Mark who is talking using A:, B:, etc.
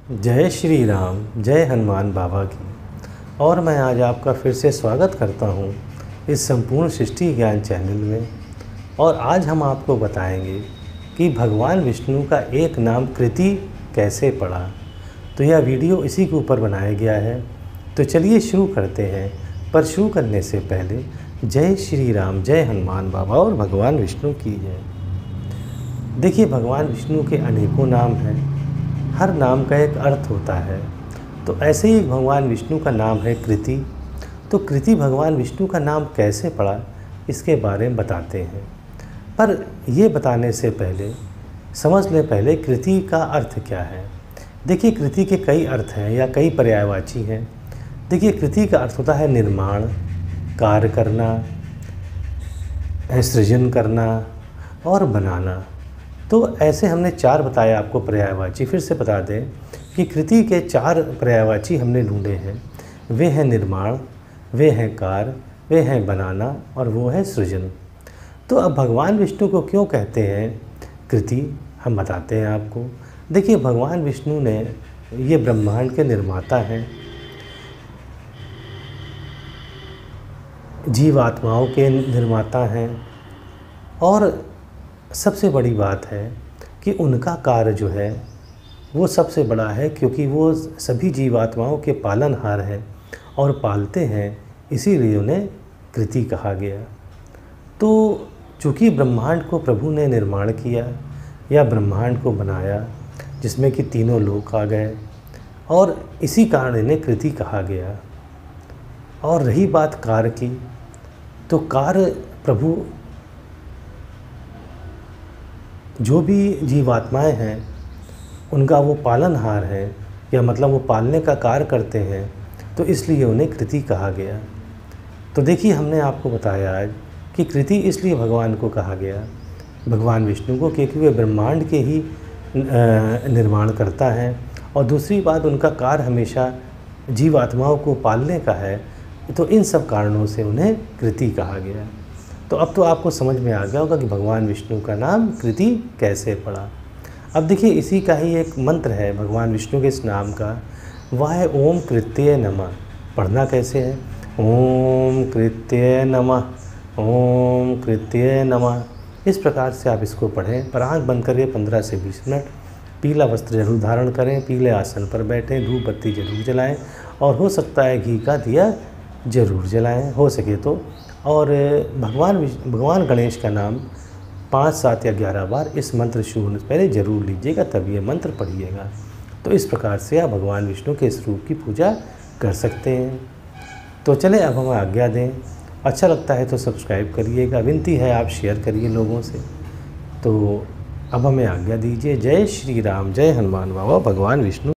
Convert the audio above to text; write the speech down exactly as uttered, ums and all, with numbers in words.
A: जय श्री राम, जय हनुमान बाबा की। और मैं आज आपका फिर से स्वागत करता हूँ इस संपूर्ण सृष्टि ज्ञान चैनल में। और आज हम आपको बताएंगे कि भगवान विष्णु का एक नाम कृति कैसे पड़ा। तो यह वीडियो इसी के ऊपर बनाया गया है। तो चलिए शुरू करते हैं। पर शुरू करने से पहले जय श्री राम, जय हनुमान बाबा और भगवान विष्णु की जय। देखिए, भगवान विष्णु के अनेकों नाम हैं, हर नाम का एक अर्थ होता है। तो ऐसे ही भगवान विष्णु का नाम है कृति। तो कृति भगवान विष्णु का नाम कैसे पड़ा, इसके बारे में बताते हैं। पर ये बताने से पहले समझ लें पहले कृति का अर्थ क्या है। देखिए, कृति के कई अर्थ हैं या कई पर्यायवाची हैं। देखिए, कृति का अर्थ होता है निर्माण, कार्य करना, सृजन करना और बनाना। तो ऐसे हमने चार बताए आपको पर्यायवाची। फिर से बता दें कि कृति के चार पर्यायवाची हमने ढूंढे हैं। वे हैं निर्माण, वे हैं कार्य, वे हैं बनाना और वो है सृजन। तो अब भगवान विष्णु को क्यों कहते हैं कृति, हम बताते हैं आपको। देखिए, भगवान विष्णु ने ये ब्रह्मांड के निर्माता हैं, जीवात्माओं के निर्माता हैं। और सबसे बड़ी बात है कि उनका कार्य जो है वो सबसे बड़ा है, क्योंकि वो सभी जीवात्माओं के पालनहार हैं और पालते हैं, इसीलिए उन्हें कृति कहा गया। तो चूँकि ब्रह्मांड को प्रभु ने निर्माण किया या ब्रह्मांड को बनाया, जिसमें कि तीनों लोक आ गए, और इसी कारण इन्हें कृति कहा गया। और रही बात कार्य की, तो कार्य प्रभु जो भी जीवात्माएं हैं उनका वो पालनहार है, या मतलब वो पालने का कार्य करते हैं, तो इसलिए उन्हें कृति कहा गया। तो देखिए, हमने आपको बताया आज कि कृति इसलिए भगवान को कहा गया, भगवान विष्णु को, क्योंकि वे ब्रह्मांड के ही निर्माण करता है। और दूसरी बात, उनका कार्य हमेशा जीवात्माओं को पालने का है। तो इन सब कारणों से उन्हें कृति कहा गया। तो अब तो आपको समझ में आ गया होगा कि भगवान विष्णु का नाम कृति कैसे पड़ा। अब देखिए, इसी का ही एक मंत्र है भगवान विष्णु के इस नाम का, वह है ओम कृत्ये नमः। पढ़ना कैसे है? ओम कृत्ये नमः, ओम कृत्ये नमः। इस प्रकार से आप इसको पढ़ें। पर आँख बंद करिए पंद्रह से बीस मिनट। पीला वस्त्र जरूर धारण करें, पीले आसन पर बैठें, धूप बत्ती जरूर जलाएं, और हो सकता है घी का दिया जरूर जलाएं हो सके तो। और भगवान भगवान गणेश का नाम पाँच सात या ग्यारह बार इस मंत्र शुरू होने से पहले जरूर लीजिएगा, तब ये मंत्र पढ़िएगा। तो इस प्रकार से आप भगवान विष्णु के इस रूप की पूजा कर सकते हैं। तो चलें, अब हमें आज्ञा दें। अच्छा लगता है तो सब्सक्राइब करिएगा, विनती है आप शेयर करिए लोगों से। तो अब हमें आज्ञा दीजिए। जय श्री राम, जय हनुमान बाबा, भगवान विष्णु।